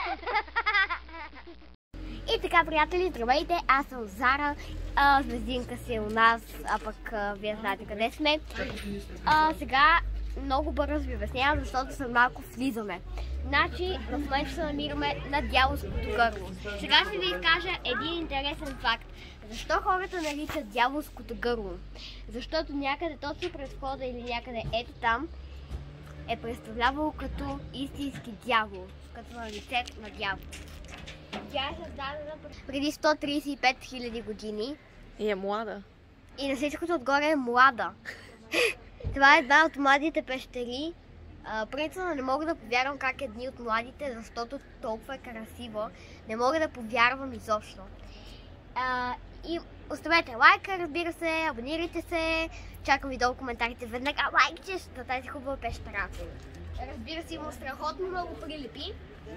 И така, приятели, здравейте, аз съм Зара, Звездинка си е у нас, а пък вие знаете къде сме. Сега много бързо ви обяснявам, защото след малко влизаме. Значи, в момента се намираме на Дяволското гърло. Сега ще ви изкажа един интересен факт. Защо хората наричат Дяволското гърло? Защото някъде точно през входа или някъде ето там е представлявало като истински дявол, като на лице на дявол. Тя е създадена преди 135 000 години. И е млада. И на всичкото отгоре е млада. Това е една от младите пещери. Принципно не мога да повярвам как е дни от младите, защото толкова е красиво. Не мога да повярвам изобщо. И оставете лайка, разбира се, абонирайте се. Чакам ви долу коментарите веднага лайкче за тази хубава пещера. Разбира се, има страхотно много прилепи.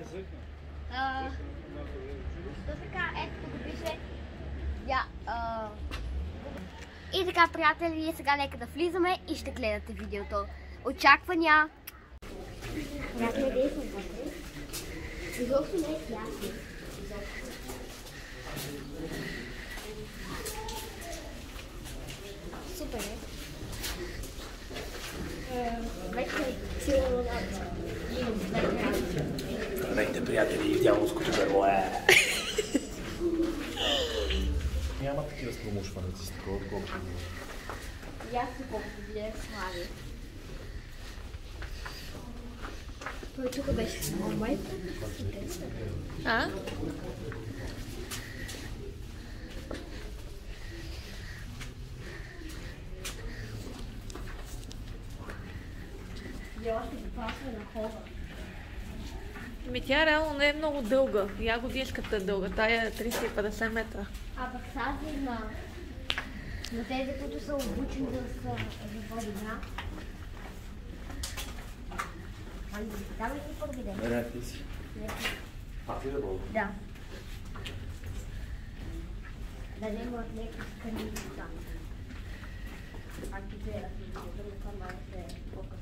Така, ето тук пише. И така, приятели, сега нека да влизаме и ще гледате видеото. Очаквания! Някъде действам вътре. Изобщо не е ясно. Супер е. Вече е силно Здравейте, приятели, Дяволското гърло е. Няма такива спромушваници с такова, колкото ви. Ясно колкото вие слави. Той тук беше с момента. А? Я още ги пасва на хода. Ами тя реално не е много дълга. Ягодишката е дълга. Тая е 350 метра. А пък тази на тези, които са обучени за водина. Там ли си първи ден? Не, ти си. А, ти да бъл? Да. Да не имат някакви скани там. Ако те това малко се покъс.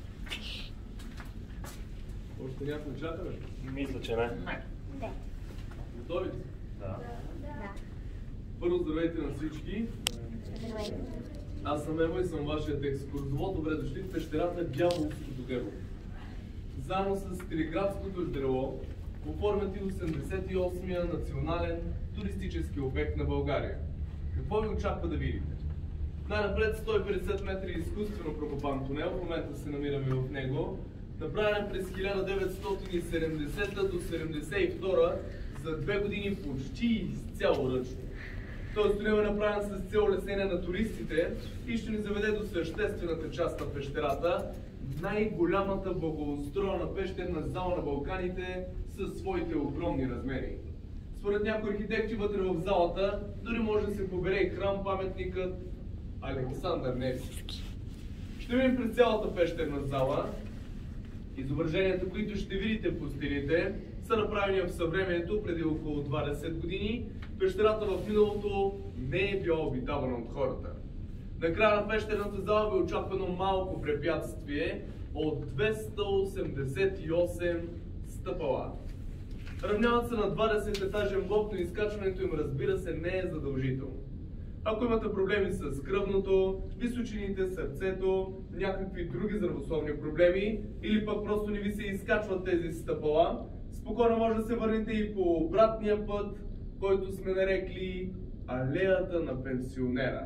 Още някой чака, бе? Мисля, че не. Не. Готови ли? Да. Да. Първо здравейте на всички. Здравейте. Аз съм Ема и съм вашият екскурзовод. Добре дошли в пещерата Дяволското гърло. Заедно с Триградското ждрело оформят и 88-я национален туристически обект на България. Какво ви очаква да видите? Най-напред 150 метра изкуствено прокопан тунел, в момента се намираме в него, направен през 1970 до 1972 за 2 години почти изцяло ръчно. Този тунел е направен с цел улеснение на туристите и ще ни заведе до съществената част на пещерата, най-голямата благоустроена пещерна зала на Балканите със своите огромни размери. Според някои архитекти вътре в залата дори може да се побере и храм-паметникът Александър Невски. Ще видим през цялата пещерна зала. Изображенията, които ще видите по стените, са направени в съвремието преди около 20 години. Пещерата в миналото не е била обитавана от хората. Накрая на пещерната зала ви е очаквано малко препятствие от 288 стъпала. Равняват се на 20-етажен блок, но изкачването им, разбира се, не е задължително. Ако имате проблеми с кръвното, височините, сърцето, някакви други здравословни проблеми или пък просто не ви се изкачват тези стъпала, спокойно може да се върнете и по обратния път, който сме нарекли алеята на пенсионера.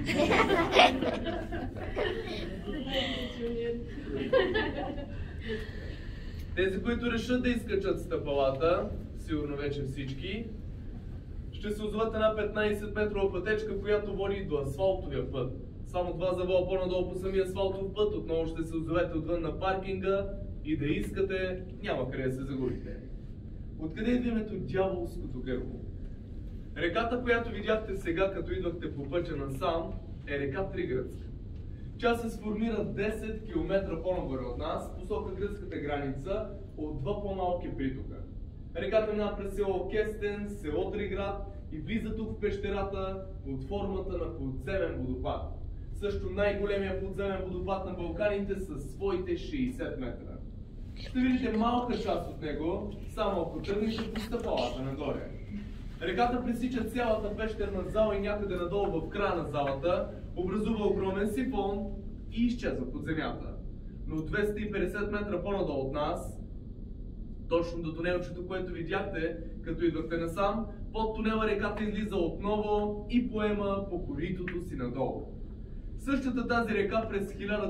Тези, които решат да изкачат стъпалата, сигурно вече всички, ще се озоват една 15-метрова пътечка, която води до асфалтовия път. Само 2 завоя по-надолу по самия асфалтов път, отново ще се озовете отвън на паркинга и да искате, няма къде да се загубите. Откъде идва името Дяволското гърло? Реката, която видяхте сега, като идвахте по пътя насам, е река Триградска. Тя се сформира 10 км по-нагоре от нас, посока гръцката граница, от 2 по-малки притока. Реката минава през село Кестен, село Триград и влиза тук в пещерата под формата на подземен водопад. Също най-големия подземен водопад на Балканите със своите 60 метра. Ще видите малка част от него, само ако тръгнете по стъпалата нагоре. Реката пресича цялата пещерна зала и някъде надолу в края на залата образува огромен сифон и изчезва под земята. Но 250 метра по-надолу от нас, точно до тунелчето, което видяхте, като идвахте насам, под тунела реката излиза отново и поема по коритото си надолу. Същата тази река през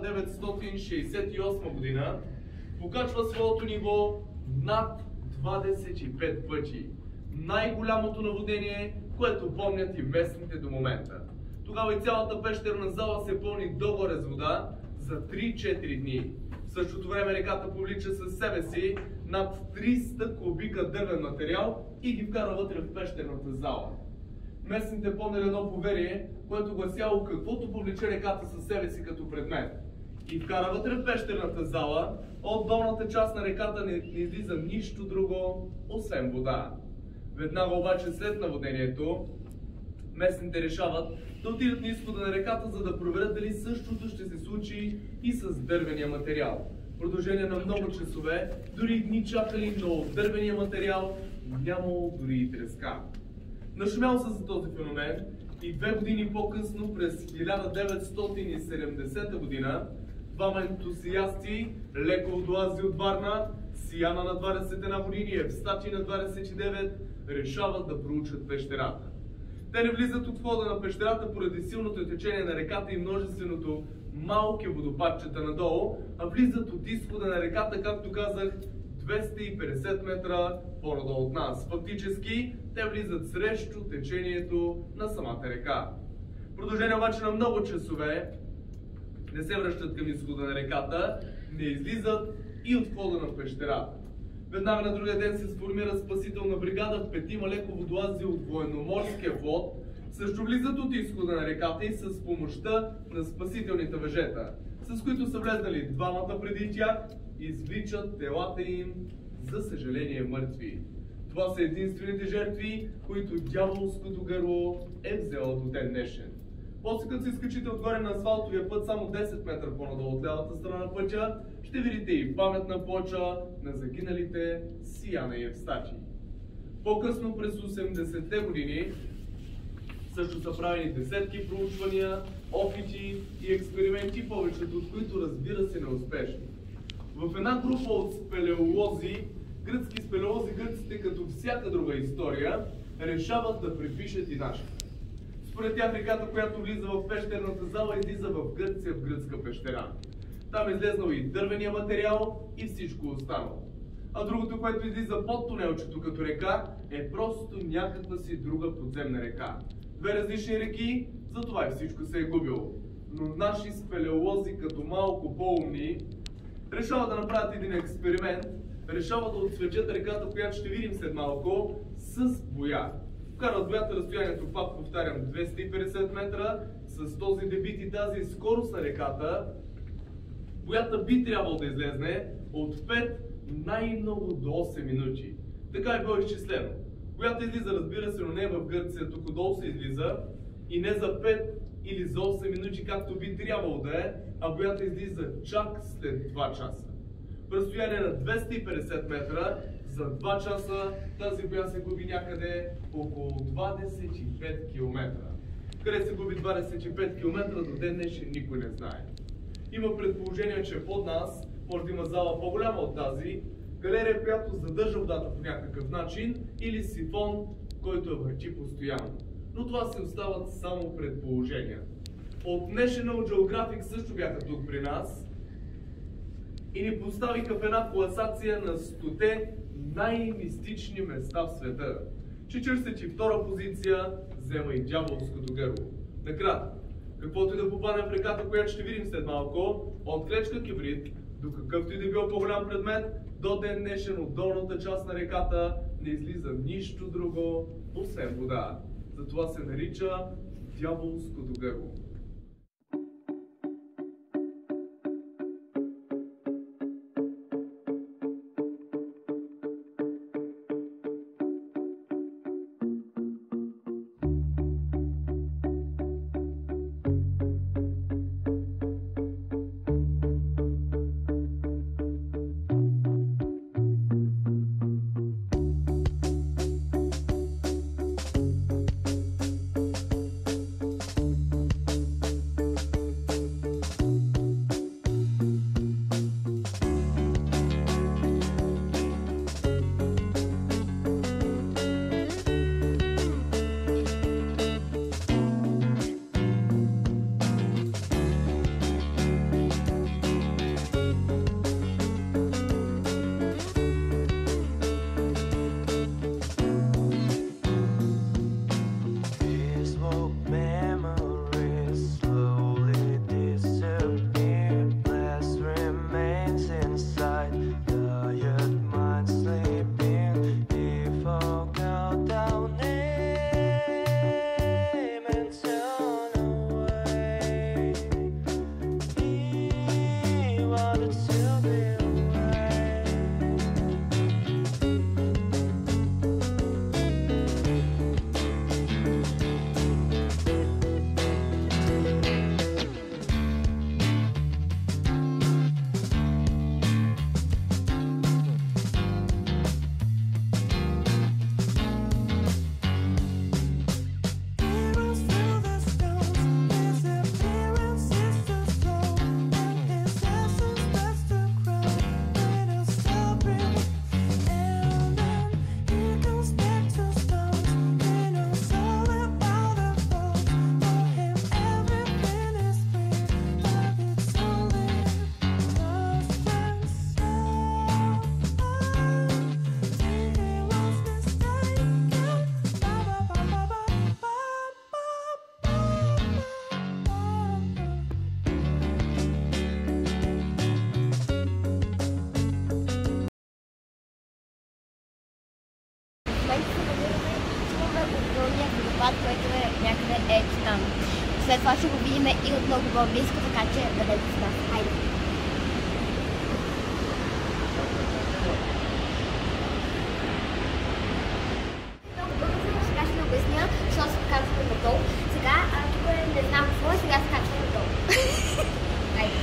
1968 година покачва своето ниво над 25 пъти. Най-голямото наводнение, което помнят и местните до момента. Тогава и цялата пещерна зала се пълни догоре с вода за 3-4 дни. В същото време реката повлича със себе си над 300 кубика дървен материал и ги вкара вътре в пещерната зала. Местните помнят едно поверие, което гласяло каквото повлече реката със себе си като предмет и вкара вътре в пещерната зала, от долната част на реката не излиза нищо друго, освен вода. Веднага обаче след наводнението, местните решават да отидат на изхода на реката, за да проверят дали същото ще се случи и с дървения материал. В продължение на много часове, дори дни чакали, но от дървения материал нямало дори и треска. Нашумял се за този феномен и 2 години по-късно, през 1970 година, двама ентусиасти, леко одлази от Варна, Сияна на 21 години и Евстачи на 29, решават да проучат пещерата. Те не влизат от входа на пещерата поради силното течение на реката и множественото малки водопадчета надолу, а влизат от изхода на реката, както казах, 250 метра по-надолу от нас. Фактически, те влизат срещу течението на самата река. В продължение обаче на много часове не се връщат към изхода на реката, не излизат и от входа на пещерата. Веднага на другия ден се сформира спасителна бригада, 5 леко водолази от военноморския флот, също влизат от изхода на реката и с помощта на спасителните въжета, с които са влезнали двамата преди тях, извличат телата им, за съжаление, мъртви. Това са единствените жертви, които дяволското гърло е взело до ден днешен. После като се изкачите отгоре на асфалтовия път, само 10 метра по-надолу от лявата страна на пътя, ще видите и паметна плоча на загиналите Сияна и Евстачи. По-късно през 80-те години също са правени десетки проучвания, опити и експерименти, повечето от които, разбира се, неуспешни. В една група от спелеолози, гръцки спелеолози, гръците, като всяка друга история, решават да припишат и нашата. Според тях реката, която влиза в пещерната зала, излиза в Гърция, в гръцка пещера. Там е излезнал и дървения материал и всичко останало. А другото, което излиза под тунелчето като река, е просто някаква си друга подземна река. 2 различни реки, затова и всичко се е губило. Но наши спелеолози, като малко по-умни, решават да направят един експеримент, решават да отсветят реката, която ще видим след малко, с боя. Вкарат боята разстоянието, пак повтарям, 250 метра, с този дебит и тази скорост на реката, боята би трябвало да излезне от 5 най-много до 8 минути. Така е било изчислено. Боята излиза, разбира се, но не в Гърция, тук долу се излиза и не за 5 или за 8 минути, както би трябвало да е, а боята излиза чак след 2 часа. В разстояние на 250 метра, за 2 часа тази боя се губи някъде около 25 км. Къде се губи 25 км, до ден днешен никой не знае. Има предположение, че под нас може да има зала по-голяма от тази, галерия, която задържа водата по някакъв начин, или сифон, който я върти постоянно. Но това се остават само предположения. От National Geographic също бяха тук при нас и ни поставиха в една класация на 100-те най-мистични места в света. 42-а позиция взема и дяволското гърло. Накратко, каквото и да попадне в реката, която ще видим след малко, от клечка кибрид до какъвто и да било по-голям предмет, до ден днешен от долната част на реката не излиза нищо друго, освен вода. Затова се нарича дяволското гърло. огромния водопад, който е някъде ето там. След това ще го видим и от много по-близко, така че бъдете с нас. Хайде! Много бързо, сега ще ви обясня, защо се качваме надолу. Сега, тук не знам какво е, сега се качваме надолу. Хайде!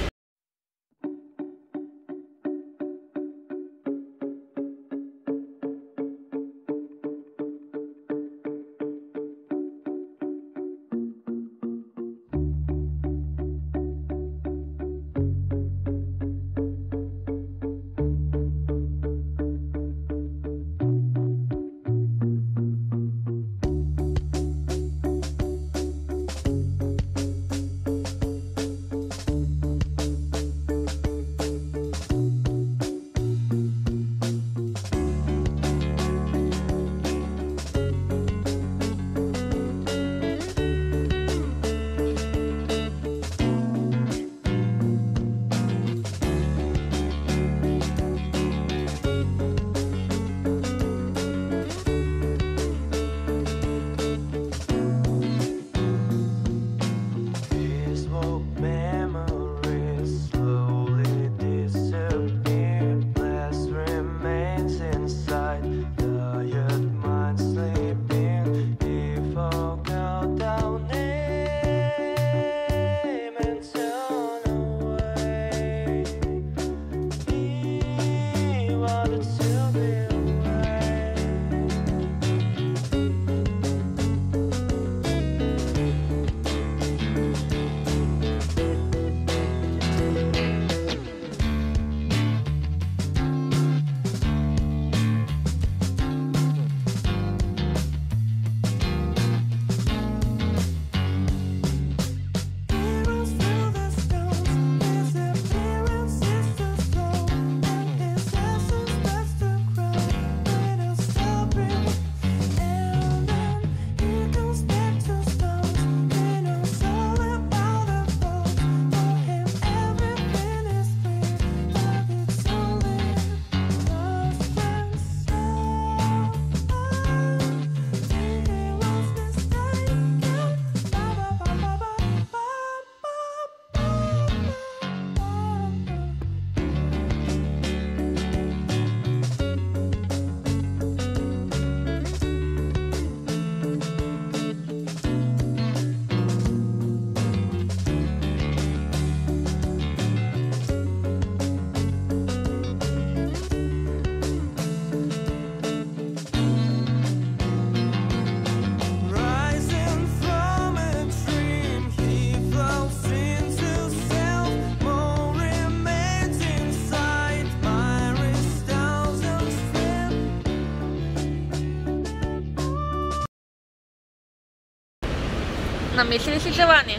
Намисли ли си желание?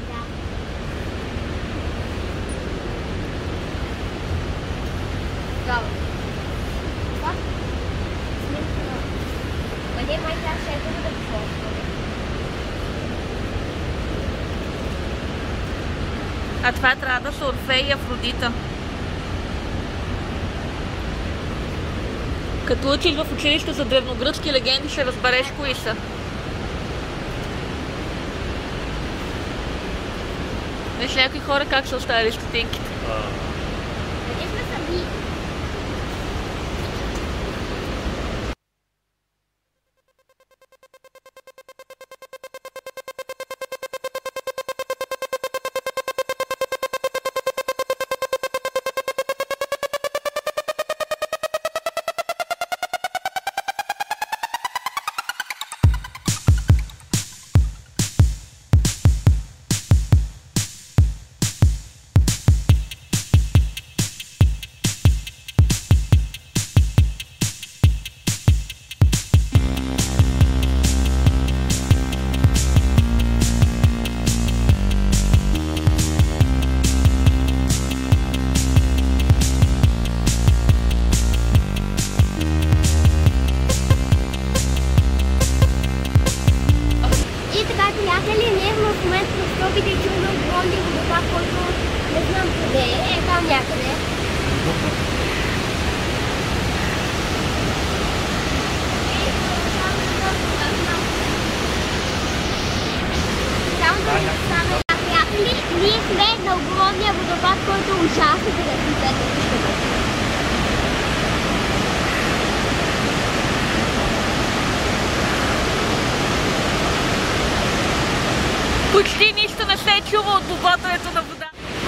Да. Това? Снимка. Ма не, май тя ще е да посочва. А това трябва да са Орфей и Афродита. Като учиш в училище за древногръцки легенди, ще разбереш кои са. Виж някои хора как са оставили стотинките. Къде сме сами? приятели, ние в момента в Скопите чуваме огромния водопад, който не знам къде е там някъде. участите да влизате и ще бъдете. Почти нищо не се чува от бубатането на вода.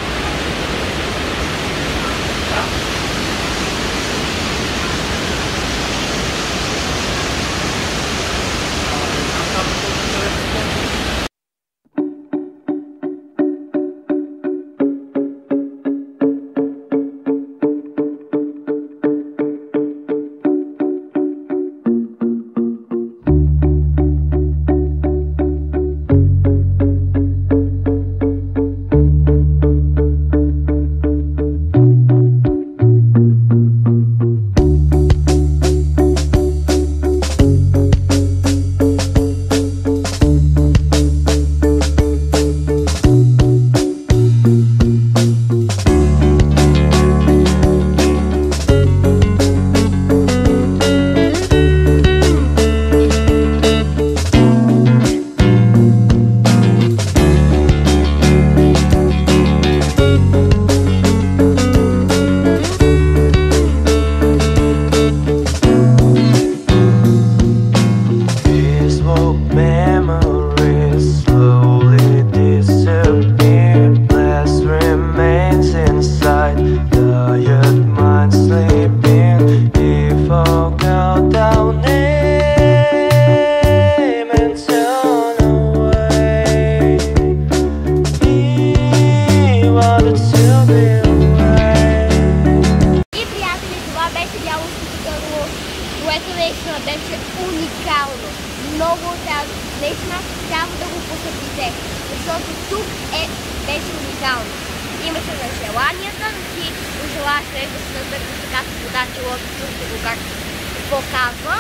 Което наистина беше уникално. Много наистина трябва да го посетите, защото тук беше уникално. Имаше на желанията, да си пожелаш да се надърга така с вода, челото, чухте го какво казва.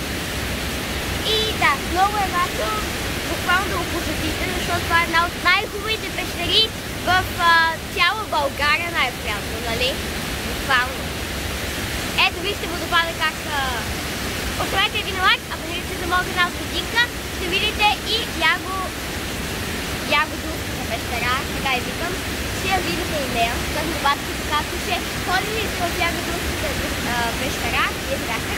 И да, много е важно буквално да го посетите, защото това е една от най-хубавите пещери в цяла България, най-вероятно, нали? Буквално. Ето вижте водопада как... Оставете един лайк, абонирайте се за моя канал с годинка, ще видите и Ягодулската пещера, така и викам. Ще я видите и нея, защото бабки показва, че ходили в Ягодулската пещера и сега